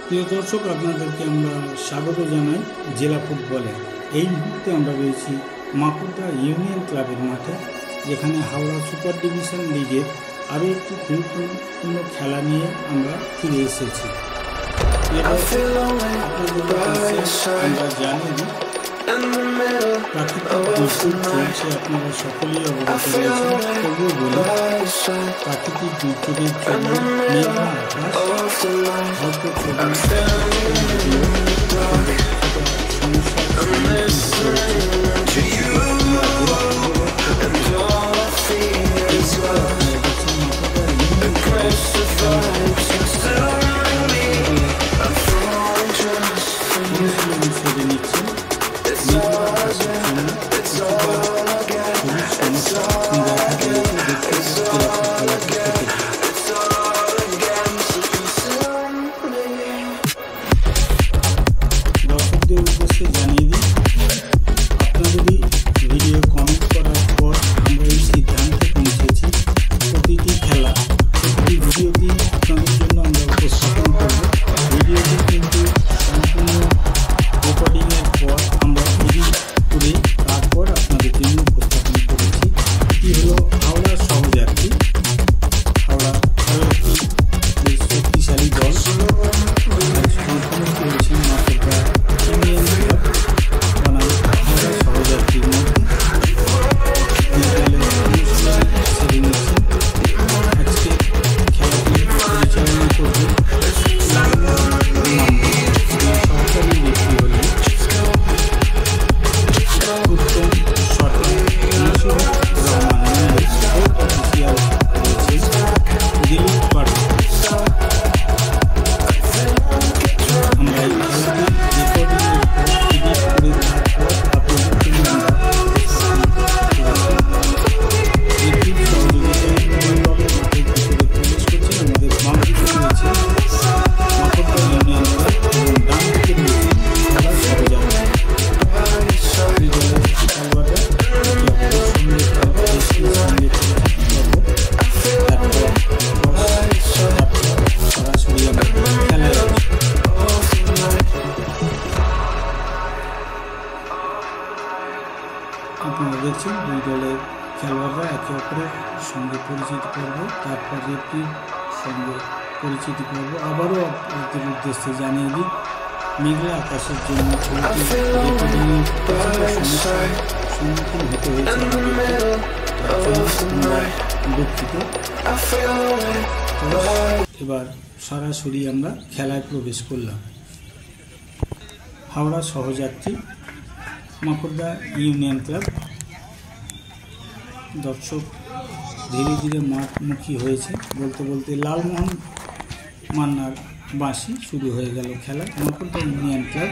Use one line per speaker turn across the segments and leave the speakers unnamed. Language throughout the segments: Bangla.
প্রিয় দর্শক, আপনাদেরকে আমরা স্বাগত জানাই জেলা ফুটবলে। এই মুহূর্তে আমরা রয়েছি মাকুড়দা ইউনিয়ন ক্লাবের মাঠে, যেখানে হাওড়া সুপার ডিভিশন লিগের আরও একটি গুরুত্বপূর্ণ খেলা নিয়ে আমরা ফিরে এসেছি। আমরা জানি প্রাকৃতিক দুর্যোগ চলছে, আপনারা সকলেই অবগত রয়েছেন। তবুও বলি, প্রাকৃতিক দুর্যোগের জন্য মেঘা আকাশ হয়তো দর্শকদের উদ্দেশ্যে জানিয়ে দিই, আপনাদেরই ভিডিও কমেন্ট করার পর আমরা এই সিদ্ধান্তে পৌঁছেছি প্রতিটি খেলা প্রতিটি ভিডিওটি আপনাদের জন্য আমরা উপস্থাপন করব। ভিডিওটি কিন্তু সম্পূর্ণ রেকর্ডিংয়ের পর আমরা এডিট করে তারপর আপনাদের জন্য উপস্থাপন করেছি। এটি হলো হাওড়া সহযাত্রী। হাওড়া একটি বেশ শক্তিশালী দল সংস্থাপন করেছেন মাকুড়দা ইউনিয়ন ক্লাব বনাম হাওড়া সহযাত্রীর মধ্যে। আজকে খেলাটি পরিচালনা করবে সহকারী ব্যক্তি হলেন উত্তম সরকার, রহমান অফিসিয়াল রয়েছে দিলীপ পাঠক। আমরা এই খেলাটি রেকর্ডিংয়ের পর এডিট করে তারপর আপনাদের জন্য প্রবেশ করছেন। আমাদের বাম দিকে রয়েছে মাকুড়দা ইউনিয়ন ক্লাব এবং ডান দিকে রয়েছে হাওড়া সহযাত্রী। এই দলের খেলোয়াড়রা সরাসরি আমরা খেলায় আপনারা দেখছেন দুই দলের খেলোয়াড়রা একে অপরের সঙ্গে পরিচিতি করব, তারপর রেফরির সঙ্গে পরিচিতি করব। আবারও আপনাদের উদ্দেশ্যে জানিয়ে দিই, মেঘলা আকাশের জন্য সমস্যার সম্মুখীন হতে হয়েছে দুঃখিত। এবার সরাসরি আমরা খেলায় প্রবেশ করলাম। Howrah Sahajatri Makardaha union club. দর্শক ধীরে ধীরে মাঠমুখী হয়েছে। বলতে বলতে লালমোহন মান্নার বাঁশি শুরু হয়ে গেল খেলা। মাকুড়দা ইউনিয়ন ক্লাব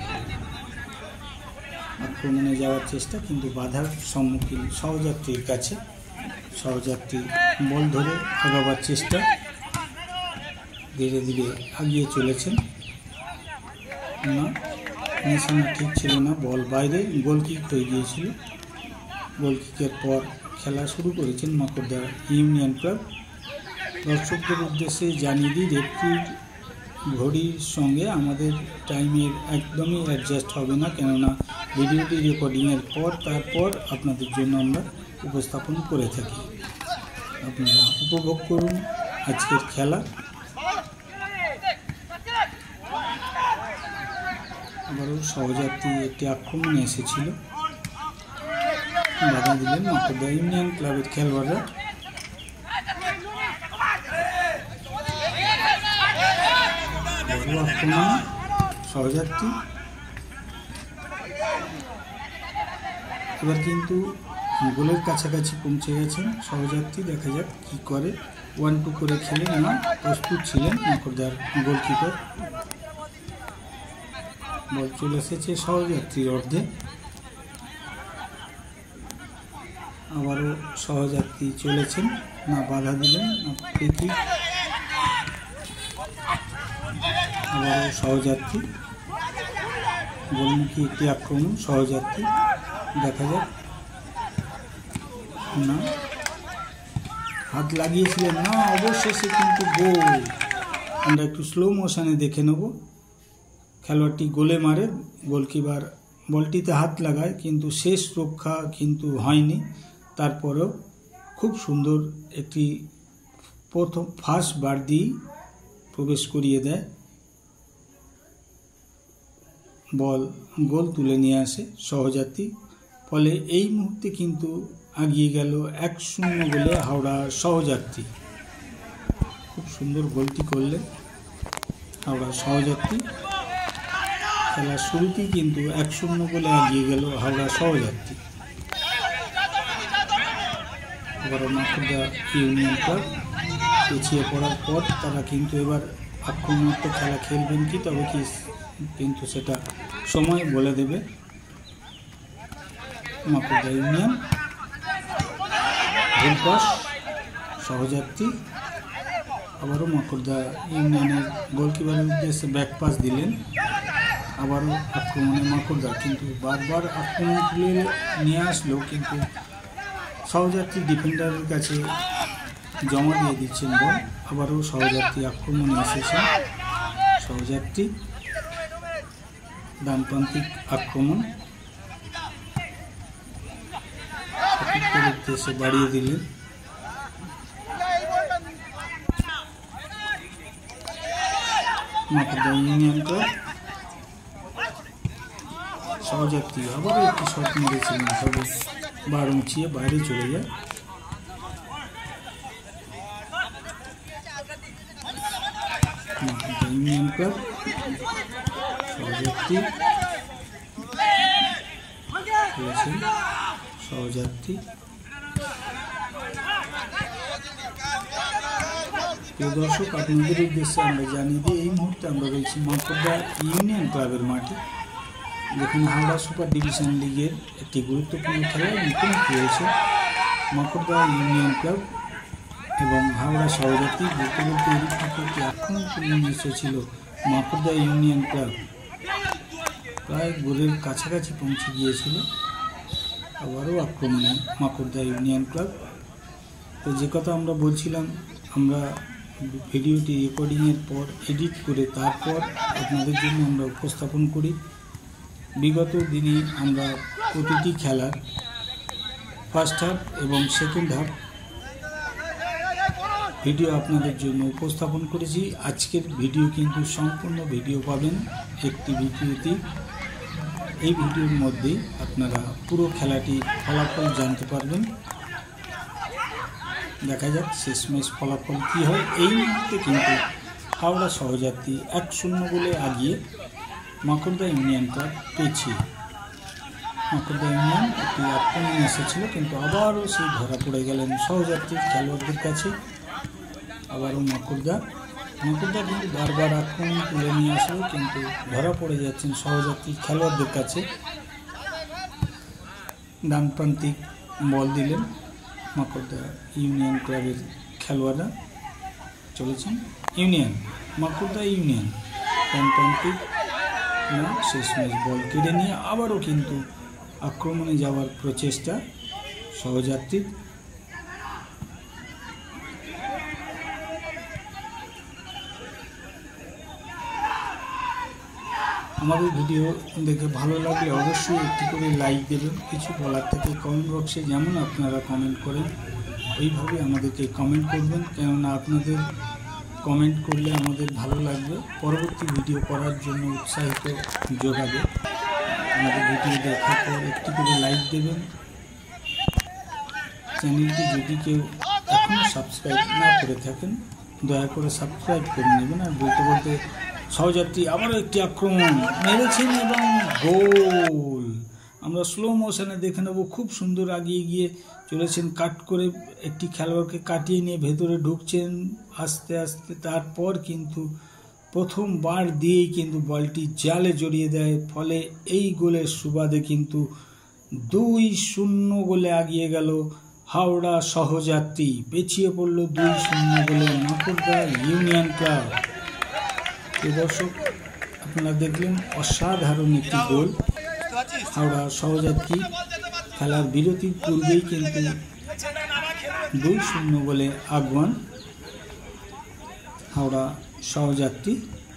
আক্রমণে যাওয়ার চেষ্টা, কিন্তু বাধার সম্মুখীন সহযাত্রীর কাছে। সহযাত্রী বল ধরে আগাবার চেষ্টা, ধীরে ধীরে আগিয়ে চলেছেন। না, নিশানা ঠিক ছিল না, বল বাইরে, গোলকিক হয়ে গিয়েছিল। গোলকিকের পর খেলা শুরু করেছেন মাকুড়দা ইউনিয়ন ক্লাব। দর্শকদের উদ্দেশ্যে জানিয়ে দিই, রেফরির ঘড়ির সঙ্গে আমাদের টাইমের একদমই অ্যাডজাস্ট হবে না, কেননা ভিডিওটি রেকর্ডিংয়ের পর তারপর আপনাদের জন্য আমরা উপস্থাপন করে থাকি। আপনারা উপভোগ করুন আজকের খেলা। আবারও সহযাত্রী একটি আক্রমণে এসেছিল, বাধা দিলেন মাকুড়দা ইউনিয়ন ক্লাবের খেলোয়াড়রা। বড় আক্রমণ সহযাত্রী। এবার কিন্তু গোলের কাছাকাছি পৌঁছে গেছেন সহযাত্রী। দেখা যাক কি করে। 1-2 করে খেলেন না, প্রস্তুত ছিলেন মাকুড়দার গোলকিপার। বল চলে এসেছে সহযাত্রীর অর্ধে। আবারও সহযাত্রী চলেছেন, না বাধা দিলেন না প্রীতি। আবারও সহযাত্রী, গোলমুখী একটি আক্রমণ সহযাত্রী। দেখা যাক, না হাত লাগিয়েছিলেন না, অবশেষে কিন্তু গোল। আমরা একটু স্লো মোশনে দেখে নেব। খেলোয়াড়টি গোলে মারে, গোলকিপার বলটিতে হাত লাগায় কিন্তু শেষ রক্ষা কিন্তু হয়নি। তারপরেও খুব সুন্দর একটি প্রথম ফার্স্ট বার দিয়ে প্রবেশ করিয়ে দেয়, বল গোল তুলে নিয়ে আসে সহযাত্রী। ফলে এই মুহূর্তে কিন্তু এগিয়ে গেল 1-0 গোলে হাওড়া সহযাত্রী। খুব সুন্দর গোলটি করলেন হাওড়া সহযাত্রী। খেলার শুরুতেই কিন্তু 1-0 গোলে এগিয়ে গেল হাওড়া সহযাত্রী। এবার মাকুড়দা ইউনিয়ন ক্লাব পিছিয়ে পড়ার পর তারা কিন্তু এবার আক্রমণাত্মক খেলা খেলবেন কি, তবে কি কিন্তু সেটা সময় বলে দেবে। Makardaha union goal pass Sahajatri. আবারও মাকুড়দা ইউনিয়নের গোলকিপারের উদ্দেশ্যে ব্যাক পাস দিলেন, আবারও আক্রমণে মাকুড়দা, কিন্তু বারবার আক্রমণ তুলে নিয়ে আসলেও কিন্তু সহযাত্রী ডিফেন্ডারের কাছে জমা দিয়ে দিচ্ছেন বল। আবারও সহযাত্রী আক্রমণে এসেছেন, সহযাত্রী ডানপ্রান্তিক আক্রমণ উদ্দেশ্যে বাড়িয়ে দিলেন। মাকুড়দা ইউনিয়ন ক্লাব সহযাত্রী আবারও একটি শট মেরেছিলেন, তবে বার উঁচিয়ে বাইরে চলে যায়। মাকুড়দা ইউনিয়ন ক্লাব সহযাত্রী খেলেছেন, সহযাত্রী। প্রিয় দর্শক, আপনাদের উদ্দেশ্যে আমরা জানিয়ে দিই এই মুহূর্তে আমরা রয়েছি মাকুড়দা ইউনিয়ন ক্লাবের মাঠে, যেখানে হাওড়া সুপার ডিভিশন লিগের একটি গুরুত্বপূর্ণ খেলায় মুখোমুখি হয়েছে মাকুড়দা ইউনিয়ন ক্লাব এবং হাওড়া সহযাত্রী। বলতে বলতে এদিক থেকে একটি আক্রমণপূর্ণ দৃশ্য ছিল মাকুড়দা ইউনিয়ন ক্লাব, প্রায় গোলের কাছাকাছি পৌঁছে গিয়েছিল। আবারও আক্রমণে মাকুড়দা ইউনিয়ন ক্লাব। তো যে কথা আমরা বলছিলাম, আমরা ভিডিওটি রেকর্ডিংয়ের পর এডিট করে তারপর আপনাদের জন্য আমরা উপস্থাপন করি। বিগত দিনে আমরা প্রতিটি খেলার ফার্স্ট হাফ এবং সেকেন্ড হাফ ভিডিও আপনাদের জন্য উপস্থাপন করেছি। আজকের ভিডিও কিন্তু সম্পূর্ণ ভিডিও পাবেন একটি ভিডিওতে। এই ভিডিওর মধ্যেই আপনারা পুরো খেলাটি ফলাফল জানতে পারবেন। দেখা যাক শেষমেশ ফলাফল কী হয়। এই মুহূর্তে কিন্তু হাওড়া সহযাত্রী 1-0 গোলে এগিয়ে মাকুড়দা ইউনিয়ন ক্লাব পিছিয়ে। মাকুড়দা ইউনিয়ন একটি আক্রমণ এসেছিল, কিন্তু আবারও সেই ধরা পড়ে গেলেন সহযাত্রীর খেলোয়াড়দের কাছে। আবারও মাকুড়দা কিন্তু বারবার আক্রমণ তুলে নিয়ে আসলেও কিন্তু ধরা পড়ে যাচ্ছেন সহযাত্রীর খেলোয়াড়দের কাছে। ডানপ্রান্তিক বল দিলেন মাকুড়দা ইউনিয়ন ক্লাবের খেলোয়াড়রা, চলেছেন ইউনিয়ন মাকুড়দা ইউনিয়ন ডানপ্রান্তিক না, শেষমেশ বল কেড়ে নিয়ে আবারও কিন্তু আক্রমণে যাওয়ার প্রচেষ্টা সহযাত্রীর। আমাদের ভিডিও দেখে ভালো লাগলে অবশ্যই একটি করে লাইক দেবেন। কিছু বলার থেকে কমেন্ট বক্সে যেমন আপনারা কমেন্ট করেন ওইভাবে আমাদেরকে কমেন্ট করবেন, কেননা আপনাদের কমেন্ট করলে আমাদের ভালো লাগবে, পরবর্তী ভিডিও করার জন্য উৎসাহিত যোগাবে। আমাদের ভিডিও দেখার পর একটি করে লাইক দেবেন। চ্যানেলটি যদি কেউ এখনও সাবস্ক্রাইব না করে থাকেন দয়া করে সাবস্ক্রাইব করে নেবেন। আর বলতে বলতে সহযাত্রী আবারও একটি আক্রমণ মেরেছেন এবং গোল। আমরা স্লো মোশনে দেখে নেব। খুব সুন্দর এগিয়ে গিয়ে চলেছেন, কাট করে একটি খেলোয়াড়কে কাটিয়ে নিয়ে ভেতরে ঢুকছেন আস্তে আস্তে। তারপর কিন্তু প্রথমবার দিয়েই কিন্তু বলটি জালে জড়িয়ে দেয়, ফলে এই গোলের সুবাদে কিন্তু 2-0 গোলে এগিয়ে গেল হাওড়া সহযাত্রী। পেছিয়ে পড়ল 2-0 গোলে মাকুড়দা ইউনিয়ন ক্লাব। দর্শক, আপনারা দেখলেন অসাধারণ একটি গোল হাওড়া সহযাত্রী। খেলার বিরতির পূর্বেই কিন্তু 2-0 গোলে আগুয়ান হাওড়া সহযাত্রী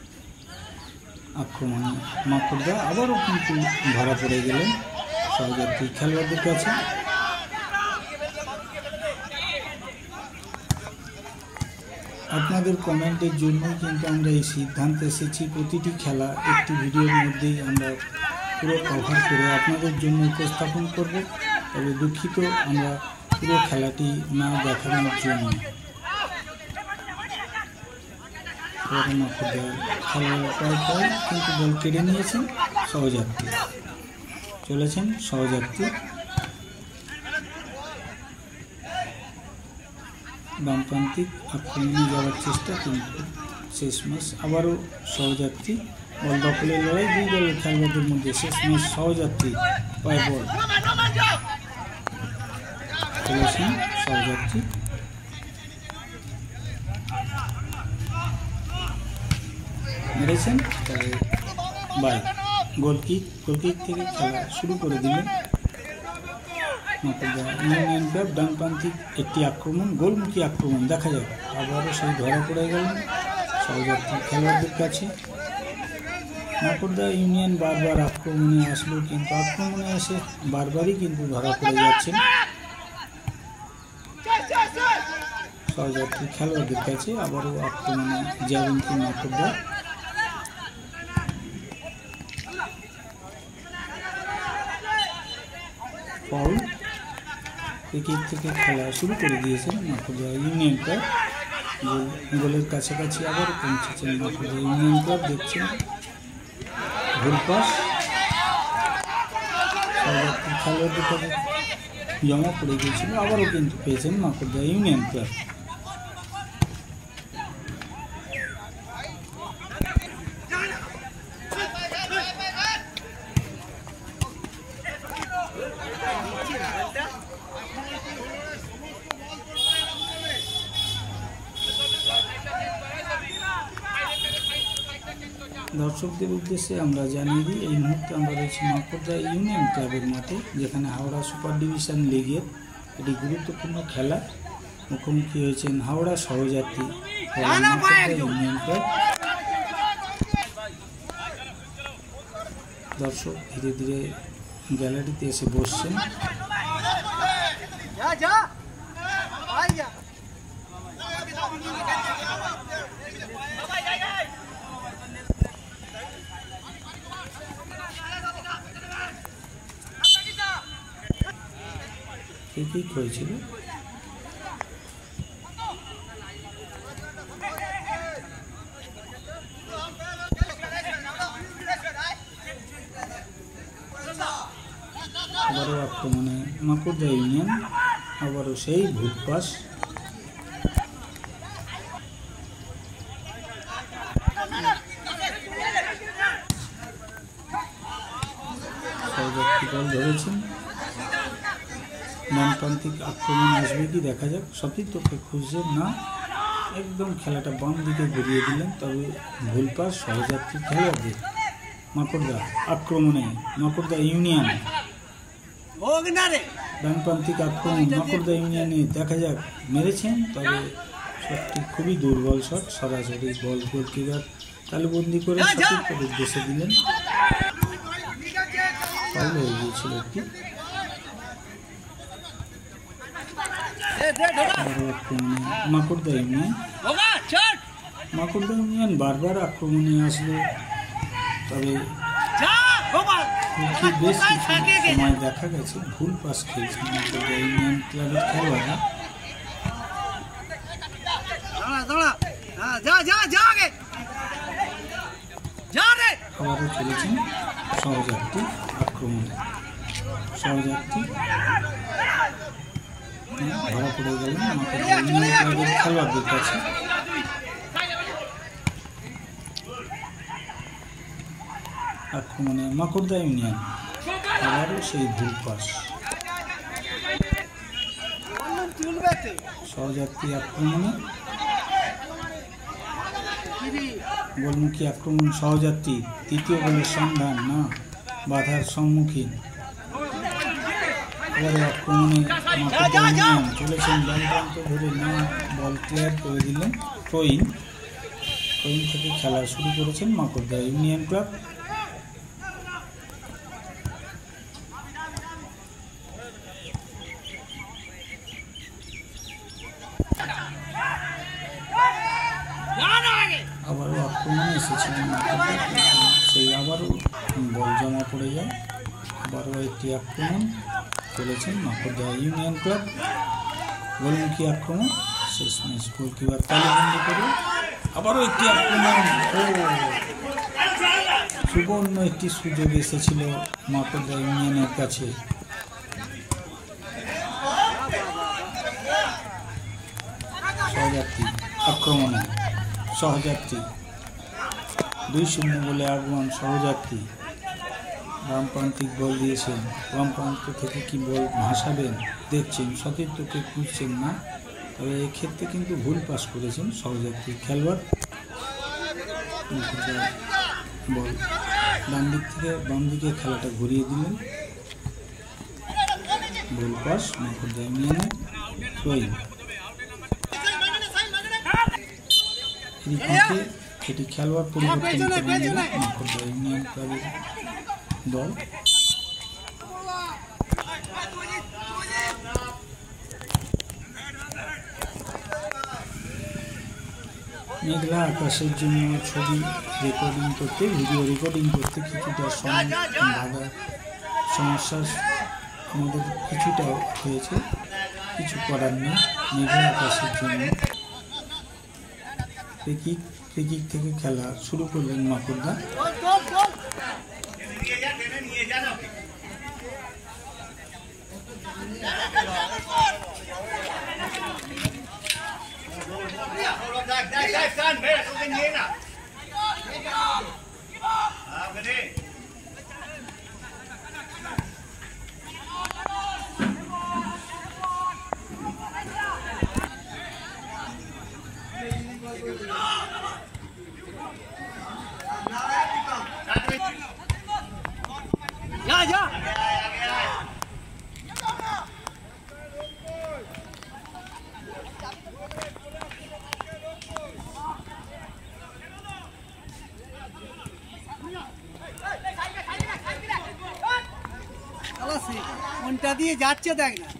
আক্রমণে মাকড়দা আবারও কিন্তু ধরা পড়ে গেলেন সহযাত্রী খেলোয়াড়দের কাছে। আপনাদের কমেন্টের জন্যই কিন্তু আমরা এই সিদ্ধান্তে এসেছি প্রতিটি খেলা একটি ভিডিওর মধ্যেই আমরা পুরো কভার করে আপনাদের জন্য উপস্থাপন করব। তবে দুঃখিত আমরা পুরো খেলাটি না দেখানোর জন্য। খেলোয়াড় কিন্তু বল কেড়ে নিয়েছেন সহযাত্রী, চলেছেন সহযাত্রী। বামপ্রান্তিক আক্রমণে যাওয়ার চেষ্টা কিন্তু শেষমেশ আবারও সহযাত্রী বল দখলের লড়াই দুই দলের খেলোয়াড়দের মধ্যে। শেষমেশ সহযাত্রী পায় বল, চলেছেন সহযাত্রী। মেরেছেন বাই গোলকিক থেকে খেলা শুরু করে দিলেন ইউনিয়ন ক্লাব। ডানপ্রান্তিক একটি আক্রমণ, গোলমুখী আক্রমণ দেখা যাক, আবারও সেই ধরা পড়ে গেলেন সহযাত্রী খেলোয়াড়দের কাছে। মাকড়দা ইউনিয়ন বারবার আক্রমণে আসলো, কিন্তু আক্রমণে এসে বারবারই কিন্তু ধরা পড়ে যাচ্ছেন সহযাত্রী খেলোয়াড়দের কাছে। আবারও আক্রমণে যাবেন কি মাকড়দা। ফাউল, ক্রিকেট থেকে খেলা শুরু করে দিয়েছেন মাকড়দা ইউনিয়ন ক্লাব। গোলের কাছাকাছি আবার পৌঁছেছেন মাকড়দা ইউনিয়ন ক্লাব। দেখছেন ভুল পাস, খেলোয়াড়দের কাছে জমা পড়ে গিয়েছিল, আবারও কিন্তু পেয়েছেন মাকড়দা ইউনিয়ন ক্লাব। দর্শকদের উদ্দেশ্যে আমরা জানিয়ে দিই, এই মুহূর্তে আমরা রয়েছি মাকড়দা ইউনিয়ন ক্লাবের মাঠে, যেখানে হাওড়া সুপার ডিভিশন লিগের একটি গুরুত্বপূর্ণ খেলা মুখোমুখি হয়েছেন হাওড়া সহযাত্রী ইউনিয়ন ক্লাব। দর্শক ধীরে ধীরে গ্যালারিতে এসে বসছেন। ঠিক হয়েছিল, আবারও আক্রমণে মাকড়দা ইউনিয়ন, আবারও সেই ভুল পাস। বল ধরেছেন, ডানপ্রান্তিক আক্রমণ আসবে কি দেখা যাক। সঠিক তোকে খুঁজছেন না, একদম খেলাটা বাম দিকে ঘুরিয়ে দিলেন, তবে ভুল পাস সহযাত্রী খেলোয়াড়দের। মাকড়দা আক্রমণে মাকড়দা ইউনিয়ন, ডানপ্রান্তিক আক্রমণ মাকড়দা ইউনিয়নে দেখা যাক, মেরেছেন, তবে শটটি খুবই দুর্বল শট, সরাসরি বল গোলকিপার তালুবন্দি করে সঠিক উদ্দেশ্যে দিলেন। ফাউল হয়ে গিয়েছিল একটি। মাকড়দা ইউনিয়ন বারবার আক্রমণে আসলো, তবে বেশ সময় দেখা গেছে ভুল পাস খেলছে মাকড়দা ইউনিয়ন ক্লাবের খেলোয়াড়রা। আবারও চলেছেন সহযাত্রী আক্রমণে, সহযাত্রী ধরা পড়ে গেলেন মাকড়দা ইউনিয়ন ক্লাবের খেলোয়াড়দের কাছে। আক্রমণে মাকড়দা ইউনিয়ন, আবারও সেই ভুল পাস। সহযাত্রী আক্রমণে গোলমুখী আক্রমণ সহযাত্রী, তৃতীয় গোলের সন্ধান না, বাধার সম্মুখীন। এবারে আক্রমণে মাকড়দা ইউনিয়ন চলেছেন, বল প্রান্ত ধরে না, বল ক্লিয়ার করে দিলেন। থ্রোইন থ্রোইং থেকে খেলা শুরু করেছেন মাকড়দা ইউনিয়ন ক্লাব। আবারও আক্রমণে এসেছিলেন মাকড়দা, সেই আবারও বল জমা পড়ে যায়। আবারও একটি আক্রমণ করেছেন মাকড়দা ইউনিয়ন ক্লাব, গোলমুখী আক্রমণ, শেষমেশ গোলকিপার তালিবন্দি করে আবারও একটি আক্রমণ। সুবর্ণ একটি সুযোগ এসেছিল মাকড়দা ইউনিয়নের কাছে। সহযাত্রী আক্রমণে, সহযাত্রী 2-0 বলে আগমন সহযাত্রী। বামপ্রান্তিক বল দিয়েছেন, বামপ্রান্ত থেকে কি বল ভাসাবেন দেখছেন, সতীর্থকে খুঁজছেন না, তবে এক্ষেত্রে কিন্তু ভুল পাস করেছেন সহযাত্রী খেলোয়াড়। বল ডান দিক থেকে বাম দিকে খেলাটা ঘুরিয়ে দিলেন, ভুল পাস মাকড়দা ইউনিয়নের থ্রোইং। এটি খেলোয়াড় পরিবর্তন করে নিলেন মাকড়দা ইউনিয়ন ক্লাবের দল। মেঘলা আকাশের জন্য ছবি রেকর্ডিং করতে, ভিডিও রেকর্ডিং করতে কিছুটা বাধার সমস্যার আমাদের কিছুটা হয়েছে, কিছু করার নেই। মেঘলা আকাশের জন্য ফ্রিকিক থেকে খেলা শুরু করলেন মাকড়দা।
কোনটা দিয়ে যাচ্ছে দেখ না।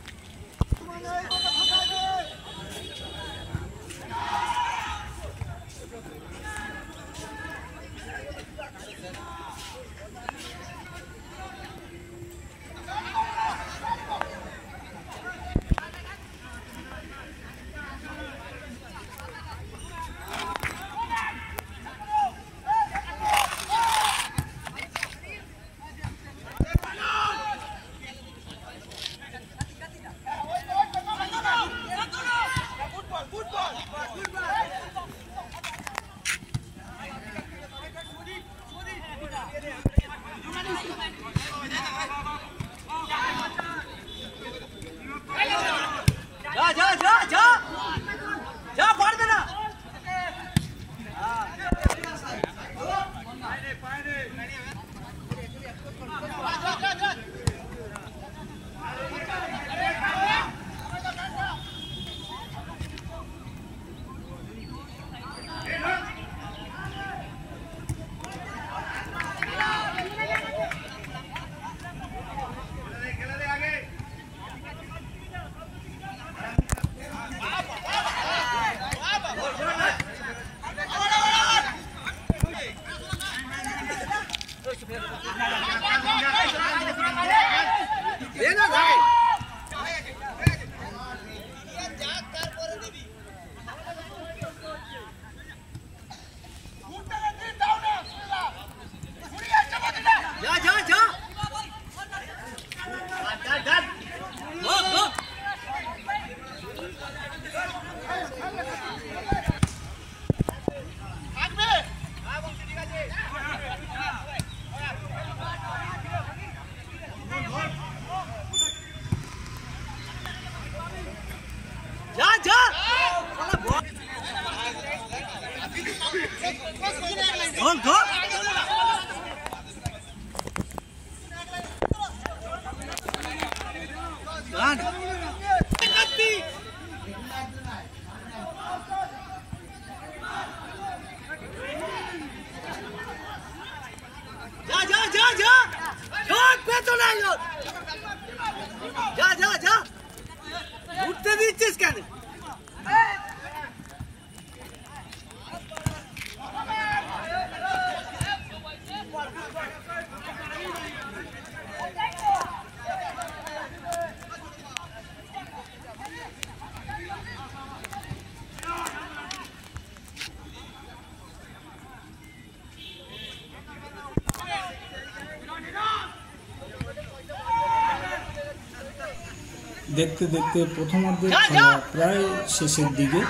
দেখতে দেখতে প্রথমার্ধের খেলা প্রায় শেষের দিকে।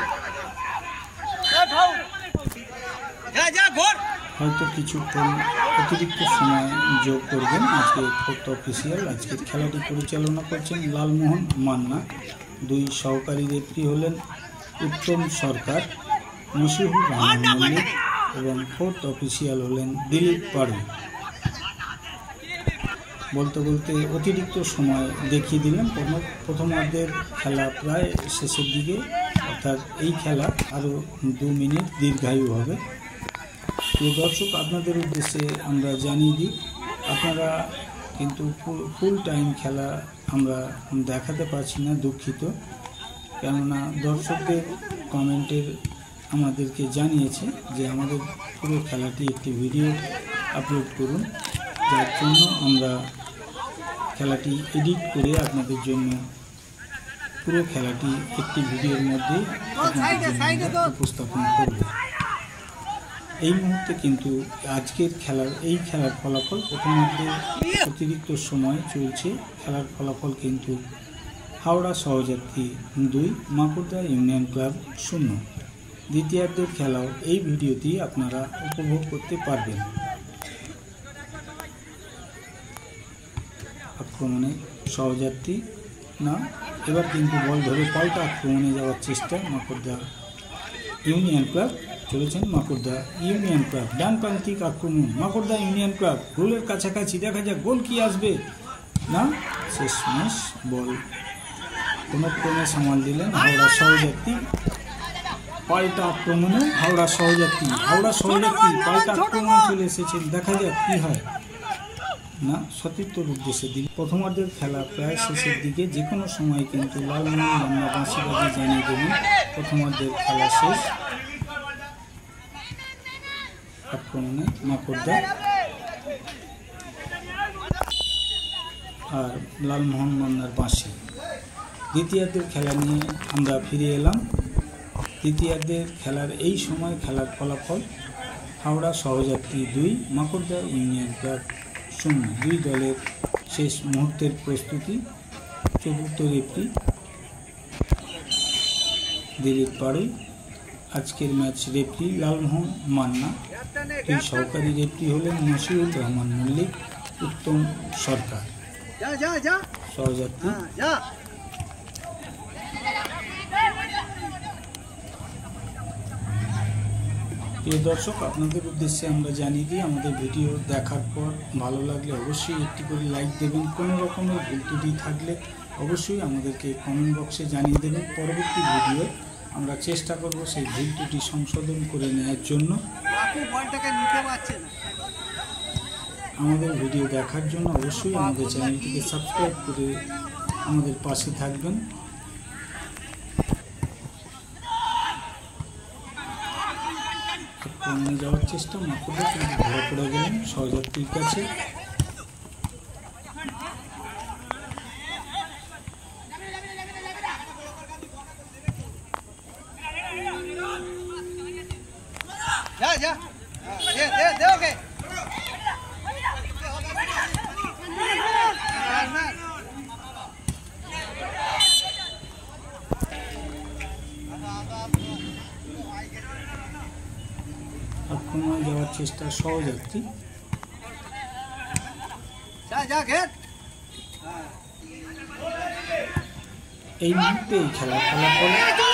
হয়তো কিছুক্ষণ অতিরিক্ত সময় যোগ করবেন আজকে ফোর্থ অফিসিয়াল। আজকের খেলাটি পরিচালনা করছেন লালমোহন মান্না। দুই সহকারী রেফারি হলেন উত্তম সরকার, মশিউর রহমান মল্লিক এবং ফোর্থ অফিসিয়াল হলেন দিলীপ পাড়ুই। বলতে বলতে অতিরিক্ত সময় দেখিয়ে দিলেন। প্রথমার্ধের খেলা প্রায় শেষের দিকে, অর্থাৎ এই খেলা আরও 2 মিনিট দীর্ঘায়ু হবে। প্রিয় দর্শক, আপনাদের উদ্দেশ্যে আমরা জানিয়ে দিই, আপনারা কিন্তু ফুল টাইম খেলা আমরা দেখাতে পারছি না, দুঃখিত। কেননা দর্শকদের কমেন্টের আমাদেরকে জানিয়েছে যে আমাদের পুরো খেলাটি একটি ভিডিও আপলোড করুন, যার জন্য আমরা খেলাটি এডিট করে আপনাদের জন্য পুরো খেলাটি একটি ভিডিওর মধ্যে আপনাদের জন্য উপস্থাপন করব। এই মুহূর্তে কিন্তু আজকের এই খেলার ফলাফল, প্রথমার্ধে অতিরিক্ত সময় চলছে। খেলার ফলাফল কিন্তু হাওড়া সহযাত্রী 2, মাকুড়দা ইউনিয়ন ক্লাব 0। দ্বিতীয়ার্ধের খেলাও এই ভিডিওটি আপনারা উপভোগ করতে পারবেন। আক্রমণে সহযাত্রী না, এবার কিন্তু বল ধরে পাল্টা আক্রমণে যাওয়ার চেষ্টা মাকুড়দা ইউনিয়ন ক্লাব। চলেছেন মাকুড়দা ইউনিয়ন ক্লাব, ডান প্রান্তিক আক্রমণ মাকুড়দা ইউনিয়ন ক্লাব, গোলের কাছাকাছি, দেখা যাক গোল কি আসবে না। শেষমেশ বল কোনোক্রমে সামাল দিলেন হাওড়া সহযাত্রী। পাল্টা আক্রমণে হাওড়া সহযাত্রী পাল্টা আক্রমণে চলে এসেছেন, দেখা যাক কি হয় না। সতীর্থর উদ্দেশ্যে দিল। প্রথমার্ধের খেলা প্রায় শেষের দিকে, যে কোনো সময় কিন্তু লালমোহন মান্না বাঁশিবাজি জানিয়ে দেবেন প্রথমার্ধের খেলা শেষ। আক্রমণে মাকুড়দা আর লালমোহন মান্নার বাঁশি। দ্বিতীয়ার্ধের খেলা নিয়ে আমরা ফিরে এলাম। দ্বিতীয়ার্ধের খেলার এই সময় খেলার ফলাফল হাওড়া সহযাত্রী 2, মাকুড়দা ইউনিয়ন ক্লাব 0। দুই দলের শেষ মুহূর্তের প্রস্তুতি। চতুর্থ রেফারি দিলীপ পাড়ুই। আজকের ম্যাচ রেফারি লালমোহন মান্না। দুই সহকারী রেফারি হলেন মশিউর রহমান মল্লিক, উত্তম সরকার। সহযাত্রী প্রিয় দর্শক, আপনাদের উদ্দেশ্যে আমরা জানিয়ে দিই, আমাদের ভিডিও দেখার পর ভালো লাগলে অবশ্যই একটি করে লাইক দেবেন। কোনো রকমের ভুল ত্রুটি থাকলে অবশ্যই আমাদেরকে কমেন্ট বক্সে জানিয়ে দেবেন। পরবর্তী ভিডিও আমরা চেষ্টা করব সেই ভুল ত্রুটি সংশোধন করে নেওয়ার জন্য। আমাদের ভিডিও দেখার জন্য অবশ্যই আমাদের চ্যানেলটিকে সাবস্ক্রাইব করে আমাদের পাশে থাকবেন। আক্রমণে যাওয়ার চেষ্টা মাকুড়দা কিন্তু ধরা পড়ে গেলেন সহযাত্রীর কাছে। আক্রমণে যাওয়ার চেষ্টা সহযাত্রী। এই মুহূর্তে এই খেলার ফলাফল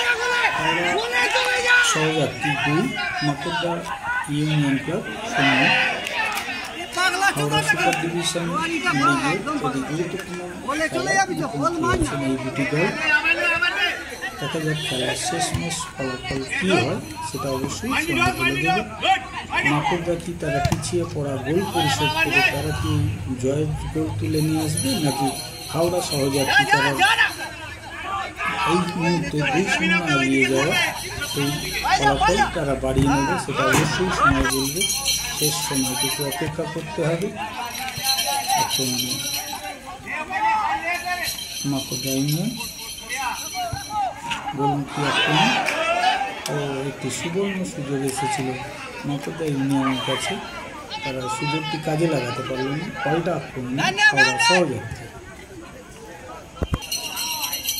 Sahajatri 2, Makardaha union club 0। Howrah super division লিগের অতি গুরুত্বপূর্ণ এই দুটি দল। দেখা যাক খেলার শেষমেশ ফলাফল কী হয়, সেটা অবশ্যই সময় বলে দেবে। মাকুড়দা কি তারা পিছিয়ে পড়া গোল পরিশোধ করে তারা কি জয়ের গোল তুলে নিয়ে আসবে, নাকি হাওড়া সহযাত্রী তারা এই মুহূর্তে 2-0 এগিয়ে যাওয়া সেই ফলাফল তারা বাড়িয়ে নেবে, সেটা অবশ্যই সময় বলবে। শেষ সময়টুকু অপেক্ষা করতে হবে। আক্রমণে মাকুড়দা ইউনিয়ন, গোলমুখী আক্রমণ ও একটি সুবর্ণ সুযোগ এসেছিল মাকুড়দা ইউনিয়নের কাছে, তারা সুযোগটি কাজে লাগাতে পারল না। পাল্টা আক্রমণে হাওড়া সহযাত্রী।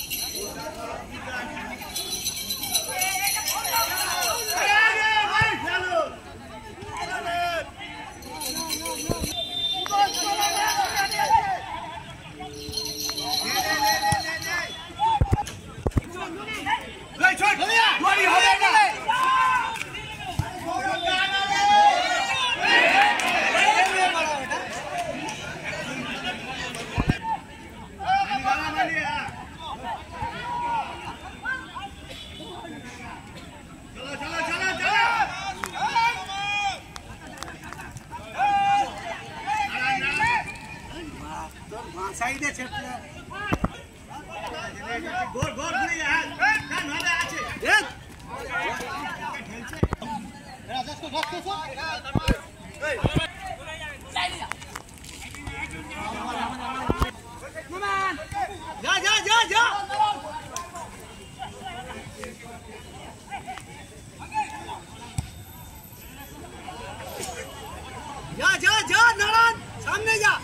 जा नारायण सामने जा।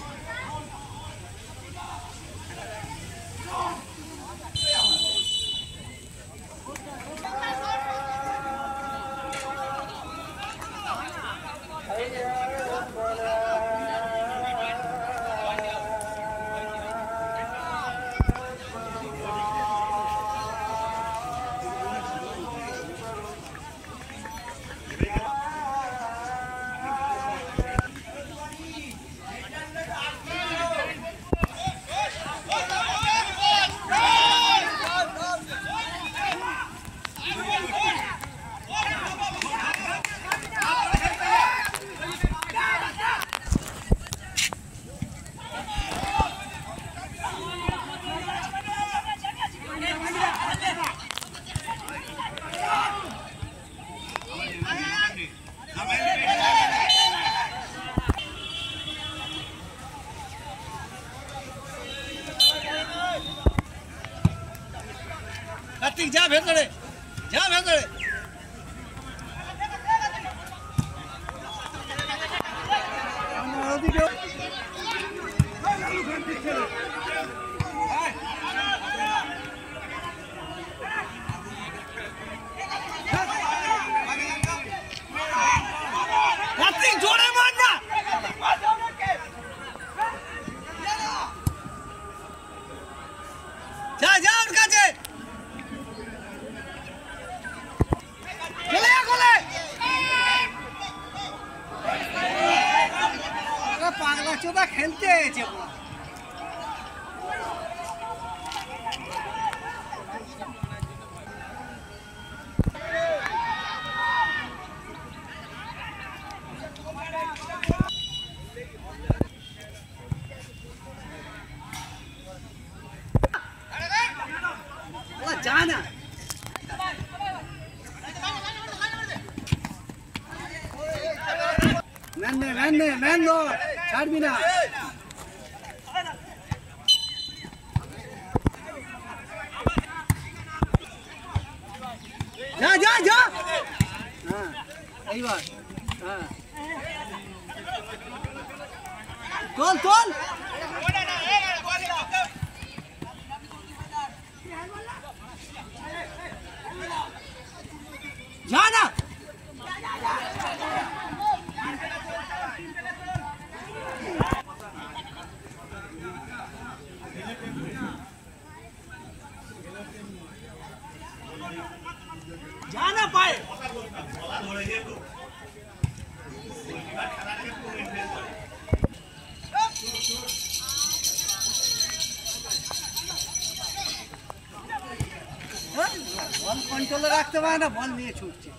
कार्तिक जा भेतरे जा भेतरे कार्तिक जोड़े मारना जा जा उनका जे पागला चोदा खेलते हैं जाना मैन दो छाड़ भी ना जा जा जा हाँ सही बात हाँ तोल तोल जाना जाना पाए बल कंट्रोल रखते पारे ना बल नहीं छूटছে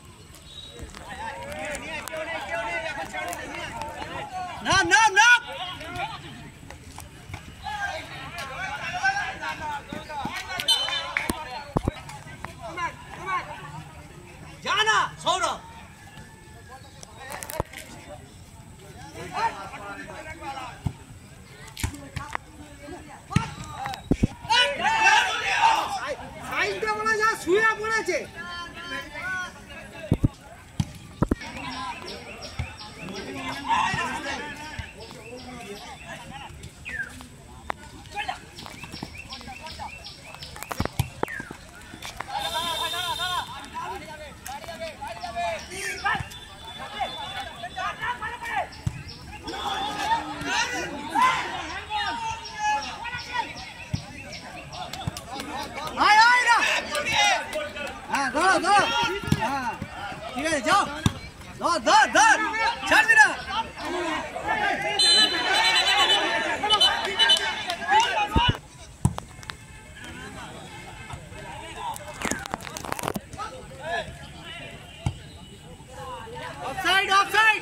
ना ना ना जाना सौरभ সাইডটা বলা যা শুয়ে পড়েছে ठीक है जाओ दौड़ दौड़ दौड़ छाड़ देना ऑफसाइड ऑफसाइड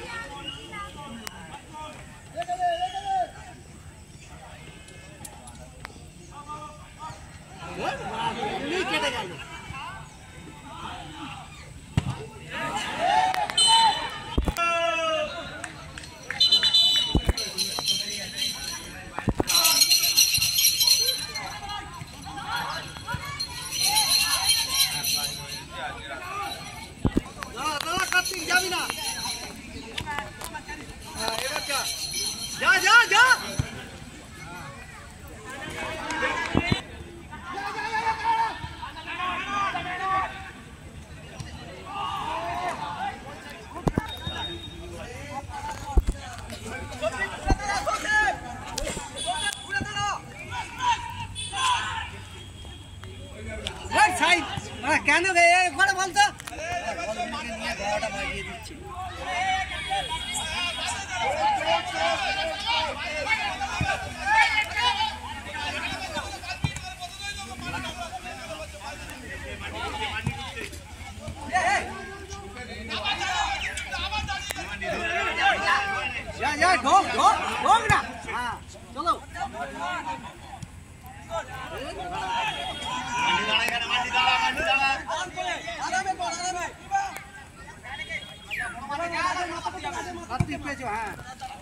नहीं केटेगा কার্তিক যাবি না এবার যা যা যা কেন রে একবার বলতো নিয়ে গলাটা বাজিয়ে দিচ্ছি ঢোক ঢোক ঢোক না হ্যাঁ চলো কার্তিক পেয়েছো হ্যাঁ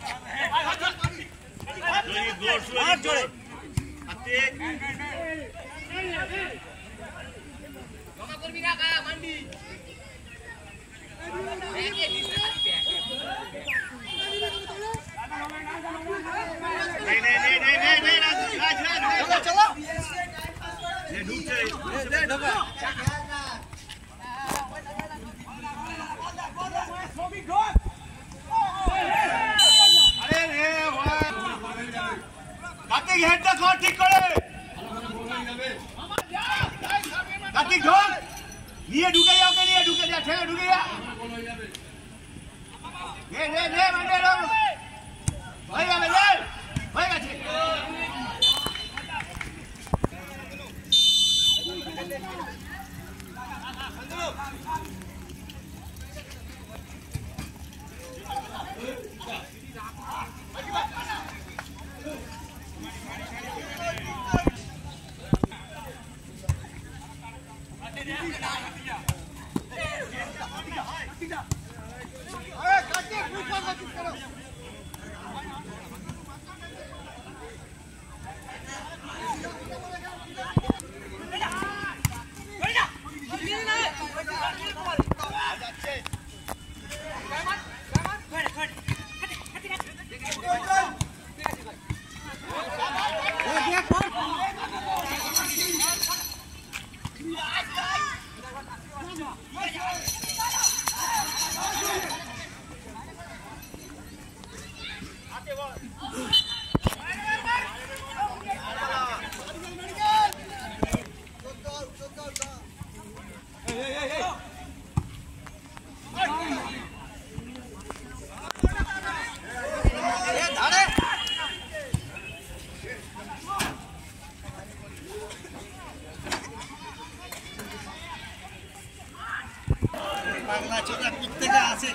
চলো
কার্তিক হেডটা কর ঠিক করে কার্তিক ঢোক নিয়ে ঢুকে যাও কে নিয়ে ঢুকে যা ঠেলে ঢুকে যা নে নে নে মানে হয়ে যাবে রে হয়ে গেছে
বাংলা চোদা প্রত্যেকে আছে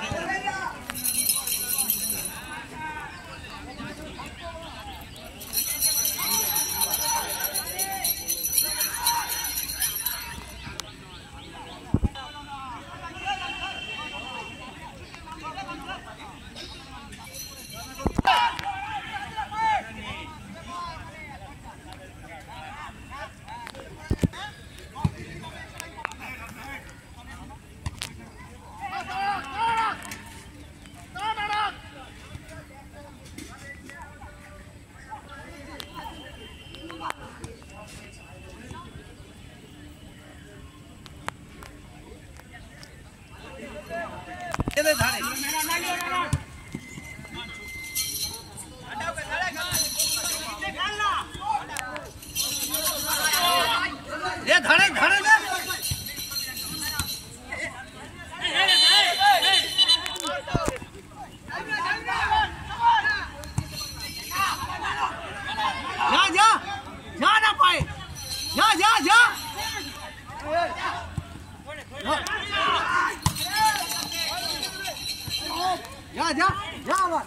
ধারে ধারে जा जा जा ना पाए जा जा जा जा जा जा आवाज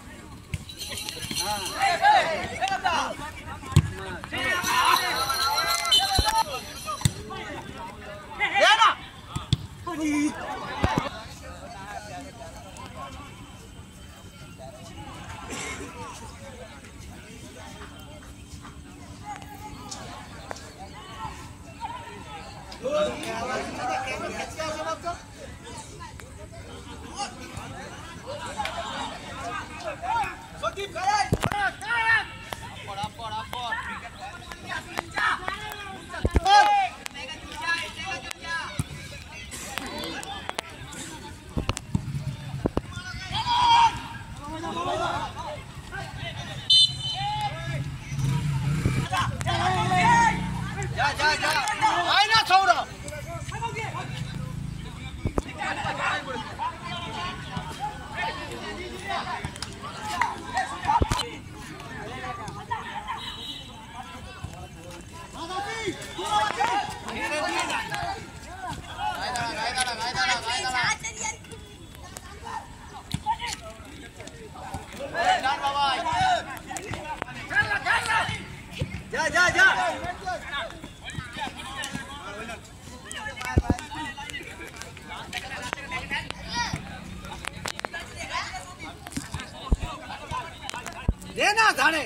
দে না ধারে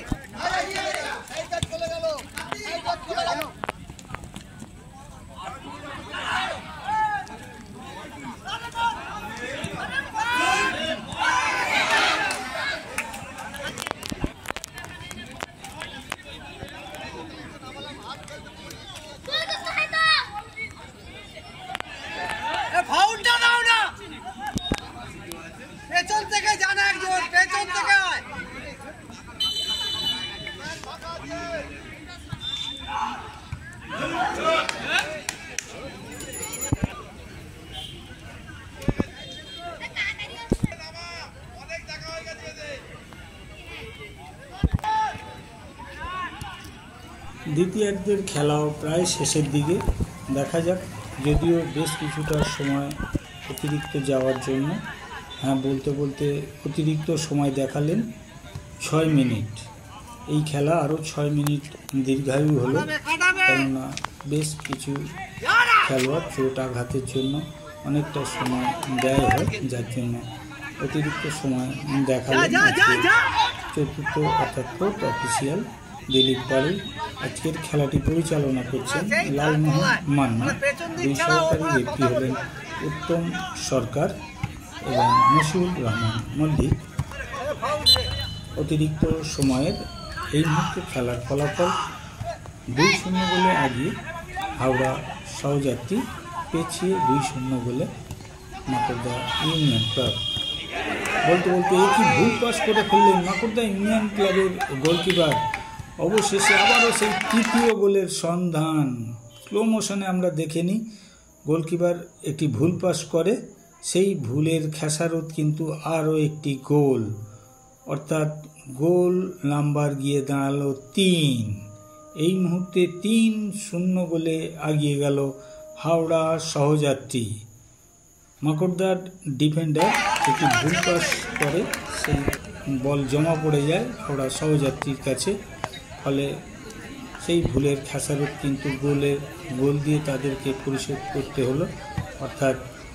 ফাউলটা দাও না পেছন থেকে জানা একজন পেছন থেকে আয়
দ্বিতীয়ার্ধের খেলাও প্রায় শেষের দিকে। দেখা যাক, যদিও বেশ কিছুটা সময় অতিরিক্ত যাওয়ার জন্য, বলতে বলতে অতিরিক্ত সময় দেখালেন 6 মিনিট। এই খেলা আরও 6 মিনিট দীর্ঘায়ু হলো, কেননা বেশ কিছু খেলোয়াড় চোট আঘাতের জন্য অনেকটা সময় ব্যয় হয়, যার জন্য অতিরিক্ত সময় দেখালেন চতুর্থ অর্থাৎ ফোর্থ অফিসিয়াল দিলীপ পাড়ি। আজকের খেলাটি পরিচালনা করছেন লালমোহন মান্না। দুই সহকারী রেফারি হলেন উত্তম সরকার এবং মশিউর রহমান মল্লিক। অতিরিক্ত সময়ের এই মুহূর্তে খেলার ফলাফল 2-0 গোলে আগিয়ে হাওড়া সহযাত্রী, পেছিয়ে 2-0 গোলে মাকড়দা ইউনিয়ন ক্লাব। বলতে বলতে একই ভুল পাস করে ফেললেন মাকড়দা ইউনিয়ন ক্লাবের গোলকিপার। অবশেষে আবারও সেই তৃতীয় গোলের সন্ধান। স্লো মোশনে আমরা দেখে নিই, গোলকিপার একটি ভুল পাস করে, সেই ভুলের খেসারত কিন্তু আরও একটি গোল, অর্থাৎ গোল নাম্বার গিয়ে দাঁড়ালো 3। এই মুহূর্তে 3-0 গোলে আগিয়ে গেল হাওড়া সহযাত্রী। মাকড়দার ডিফেন্ডার একটি ভুল পাস করে, সেই বল জমা পড়ে যায় হাওড়া সহযাত্রীর কাছে, ফলে সেই ভুলের খেসারত কিন্তু গোল দিয়ে তাদেরকে পরিশোধ করতে হলো, অর্থাৎ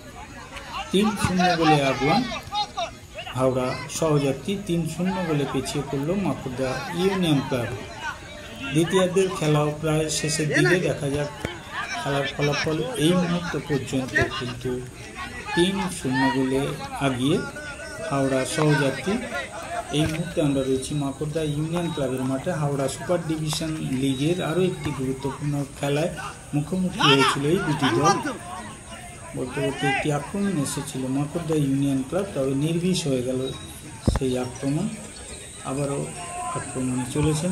3-0 গোলে আগুয়ান হাওড়া সহযাত্রী। 3-0 গোলে পিছিয়ে পড়ল মাকড়দা ইউনিয়ন ক্লাব। দ্বিতীয়ার্ধের খেলাও প্রায় শেষের দিকে। দেখা যাক খেলার ফলাফল এই মুহূর্ত পর্যন্ত কিন্তু 3-0 গোলে আগিয়ে হাওড়া সহযাত্রী। এই মুহূর্তে আমরা রয়েছি মাকড়দা ইউনিয়ন ক্লাবের মাঠে। হাওড়া সুপার ডিভিশন লিগের আরও একটি গুরুত্বপূর্ণ খেলায় মুখোমুখি হয়েছিল এই দুটি দল। বলতে বলতে একটি আক্রমণ এসেছিল মাকড়দা ইউনিয়ন ক্লাব, তবে নির্বিষ হয়ে গেল সেই আক্রমণ। আবারও আক্রমণে চলেছেন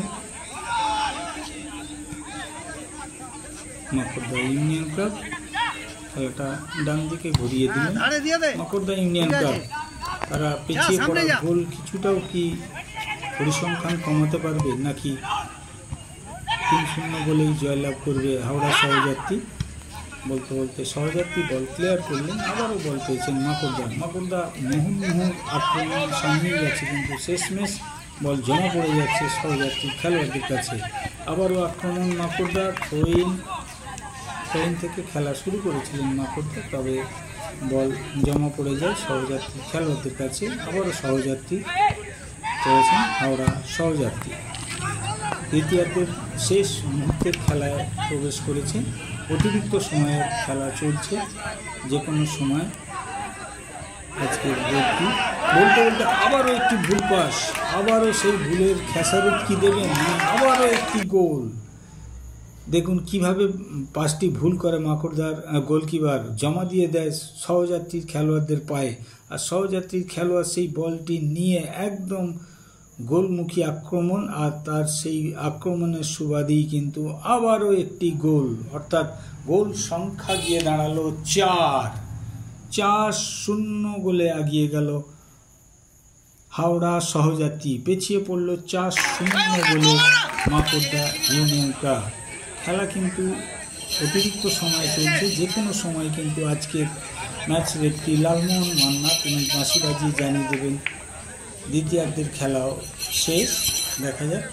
মাকড়দা ইউনিয়ন ক্লাব। খেলাটা ডান দিকে ঘুরিয়ে দিলেন মাকড়দা ইউনিয়ন ক্লাব। তারা পিছিয়ে পড়া গোল কিছুটাও কি পরিসংখ্যান কমাতে পারবে, নাকি 3-0 গোলেই জয়লাভ করবে হাওড়া সহযাত্রী? বলতে বলতে সহযাত্রী বল ক্লিয়ার করলেন, আবারও বল পেয়েছেন মাকড়দা মুহুর্মুহুর আক্রমণ সামনেই যাচ্ছে, কিন্তু শেষমেশ বল জমা পড়ে যাচ্ছে সহযাত্রী খেলোয়াড়দের কাছে। আবারও আক্রমণ মাকড়দা, থ্রোইন থেকে খেলা শুরু করেছিলেন মাকড়দা, তবে বল জমা পড়ে যায় সহযাত্রী খেলোয়াড়দের কাছে। আবারও সহযাত্রী চলেছেন হাওড়া সহযাত্রী। দ্বিতীয়ার্ধের শেষ মুহূর্তের খেলায় প্রবেশ করেছে। অতিরিক্ত সময়ের খেলা চলছে, যে কোনো সময় আজকের গোলটি। বলতে বলতে আবারও একটি ভুল পাস, আবারও সেই ভুলের খেসারত কি দেবেন, আবারও একটি গোল। দেখুন কিভাবে পাসটি ভুল করে মাকড়দার গোলকিপার, জমা দিয়ে দেয় সহযাত্রীর খেলোয়াড়দের পায়ে, আর সহযাত্রীর খেলোয়াড় সেই বলটি নিয়ে একদম গোলমুখী আক্রমণ, আর তার সেই আক্রমণের সুবাদেই কিন্তু আবারও একটি গোল, অর্থাৎ গোল সংখ্যা গিয়ে দাঁড়ালো 4-0 গোলে আগিয়ে গেল হাওড়া সহযাত্রী। পেছিয়ে পড়ল 4-0 গোলে মাকড়দা ইউনিয়ন ক্লাব। খেলা কিন্তু অতিরিক্ত সময় চলছে, যে কোনো সময় কিন্তু আজকের ম্যাচ রেফারি লালমোহন মান্না তিনি বাঁশি বাজিয়ে জানিয়ে দেবেন দ্বিতীয়ার্ধের খেলাও শেষ। দেখা যাক,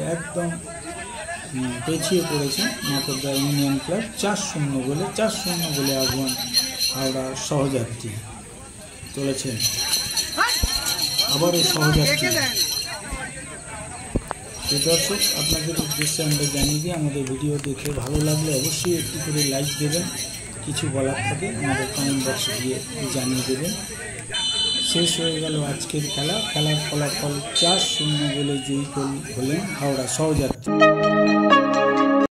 পেছিয়ে পড়েছে মাকড়দা ইউনিয়ন ক্লাব 4-0 গোলে আগুয়ান হাওড়া সহযাত্রী। চলেছেন আবারও সহযাত্রী তো দর্শক, আপনাদের উদ্দেশ্যে আমরা জানিয়ে দিই, আমাদের ভিডিও দেখে ভালো লাগলে অবশ্যই একটু করে লাইক দেবেন, কিছু বলার থাকে আমাদের কমেন্ট বক্সে গিয়ে জানিয়ে দেবেন। শেষ হয়ে গেল আজকের খেলার ফলাফল 4-0 বলে জয়ী হলেন হাওড়া সহযাত্রী।